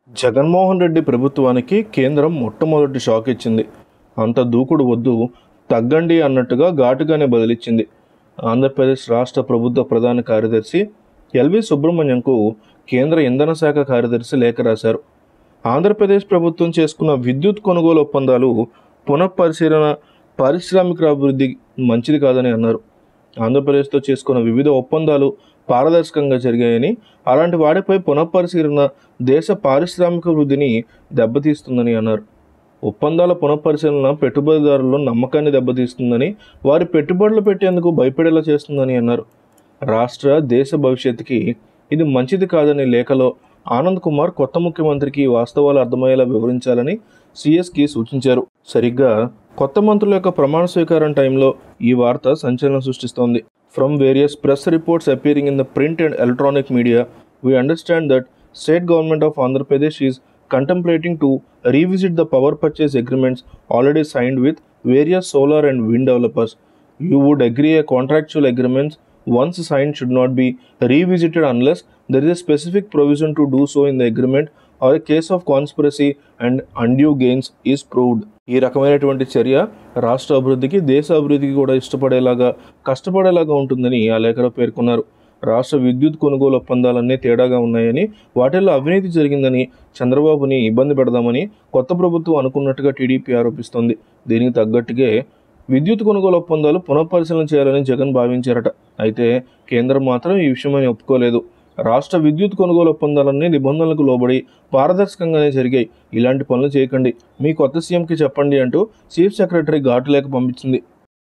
జగన్మోహన్ రెడ్డి ప్రభుత్వానికి కేంద్రం మొట్టమొదటి షాక్ ఇచ్చింది. అంత దూకుడు వద్దు, తగ్గండి అన్నట్టుగా ఘాటుగానే బదిలిచ్చింది. ఆంధ్రప్రదేశ్ రాష్ట్ర ప్రభుత్వ ప్రధాన కార్యదర్శి ఎల్వి సుబ్రహ్మణ్యంకు కేంద్ర ఇంధన శాఖ కార్యదర్శి లేఖ రాశారు. ఆంధ్రప్రదేశ్ ప్రభుత్వం చేసుకున్న విద్యుత్ కొనుగోలు ఒప్పందాలు పునఃపరిశీలన పారిశ్రామికాభివృద్ధి మంచిది కాదని అన్నారు. ఆంధ్రప్రదేశ్తో చేసుకున్న వివిధ ఒప్పందాలు పారదర్శకంగా జరిగాయని, అలాంటి వాటిపై పునఃపరిశీలన దేశ పారిశ్రామిక వృద్ధిని దెబ్బతీస్తుందని అన్నారు. ఒప్పందాల పునఃపరిశీలన పెట్టుబడిదారుల్లో నమ్మకాన్ని దెబ్బతీస్తుందని, వారి పెట్టుబడులు పెట్టేందుకు భయపడేలా చేస్తుందని అన్నారు. రాష్ట్ర దేశ భవిష్యత్తుకి ఇది మంచిది కాదని లేఖలో ఆనంద్ కుమార్ కొత్త ముఖ్యమంత్రికి వాస్తవాలు అర్థమయ్యేలా వివరించాలని సిఎస్కి సూచించారు. సరిగ్గా కొత్త మంత్రుల యొక్క ప్రమాణ స్వీకారం టైంలో ఈ వార్త సంచలనం సృష్టిస్తోంది. From various press reports appearing in the print and electronic media, we understand that state government of Andhra Pradesh is contemplating to revisit the power purchase agreements already signed with various solar and wind developers. You would agree a contractual agreements once signed should not be revisited unless there is a specific provision to do so in the agreement or a case of conspiracy and undue gains is proved. ఈ రకమైనటువంటి చర్య రాష్ట్ర అభివృద్ధికి, దేశ అభివృద్ధికి కూడా కష్టపడేలాగా ఉంటుందని ఆ లేఖలో పేర్కొన్నారు. రాష్ట్ర విద్యుత్ కొనుగోలు ఒప్పందాలన్నీ తేడాగా ఉన్నాయని, వాటిల్లో అవినీతి జరిగిందని, చంద్రబాబుని ఇబ్బంది పెడదామని కొత్త ప్రభుత్వం అనుకున్నట్టుగా టీడీపీ ఆరోపిస్తోంది. దీనికి తగ్గట్టుగా విద్యుత్ కొనుగోలు ఒప్పందాలు పునఃపరిశీలన చేయాలని జగన్ భావించారట. అయితే కేంద్రం మాత్రం ఈ విషయమని ఒప్పుకోలేదు. రాష్ట్ర విద్యుత్ కొనుగోలు ఒప్పందాలన్నీ నిబంధనలకు లోబడి పారదర్శకంగానే జరిగాయి. ఇలాంటి పనులు చేయకండి, మీ కొత్త సీఎంకి చెప్పండి అంటూ చీఫ్ సెక్రటరీ ఘాటు లేఖ పంపించింది.